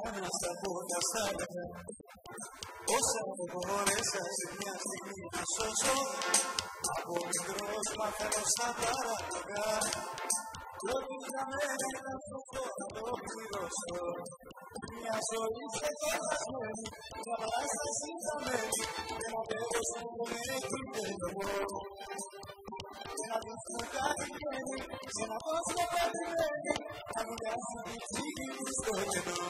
χαμένα στα πόδια στα αργά. Όσα δεν μπόρεσα σε μια στιγμή να σώσω, από μικρός μαθαίνω στα παραπαγά. Πρώτης χαμένη να σωθώ, να το πληρώσω. Μια ζωή ξεχασμένη, μια παράσταση χαμένη, ένα τέλος που δεν έχει τελειωμό. Να δεις που κάτι βγαίνει, σε ένα κόσμο πατημένη, να βουλιάσει τη ψυχή του στο κενό.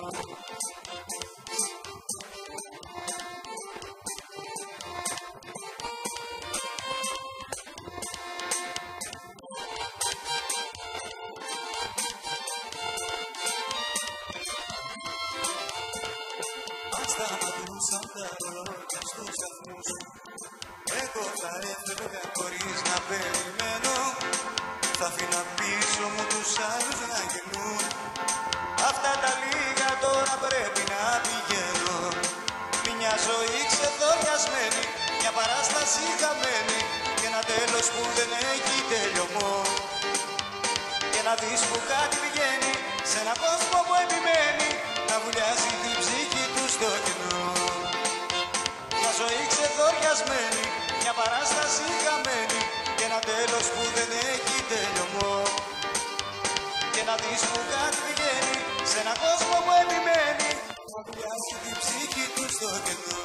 Αν σταματούσαν τα ρολόγια στους σταθμούς, εγώ θα έφευγα χωρίς να περιμένω. Θα αφήνα πίσω μου τους άλλους να γυρνούν. Αυτά τα λίγα τώρα πρέπει να πηγαίνω. Μια ζωή ξεδοριασμένη, μια παράσταση χαμένη και ένα τέλος που δεν έχει τελειωμό. Και να δεις που κάτι βγαίνει σε έναν κόσμο που επιμένει να βουλιάζει την ψυχή του στο κενό. Μια ζωή ξεδοριασμένη, μια παράσταση χαμένη και ένα τέλος που δεν έχει τελειωμό. Και να δεις που κάτι βγαίνει σε έναν κόσμο που επιμένει να βουλιάσει την ψυχή του στο κενό.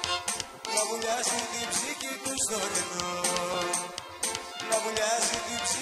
Να βουλιάσει την ψυχή του στο κενό. Να βουλιάσει την ψυχή